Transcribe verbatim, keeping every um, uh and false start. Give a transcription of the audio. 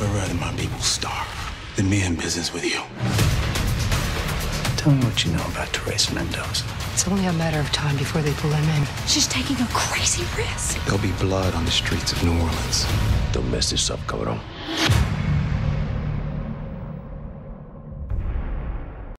I'd rather my people starve than be in business with you. Tell me what you know about Teresa Mendoza. It's only a matter of time before they pull him in. She's taking a crazy risk. There'll be blood on the streets of New Orleans. Don't mess this up, cabrón.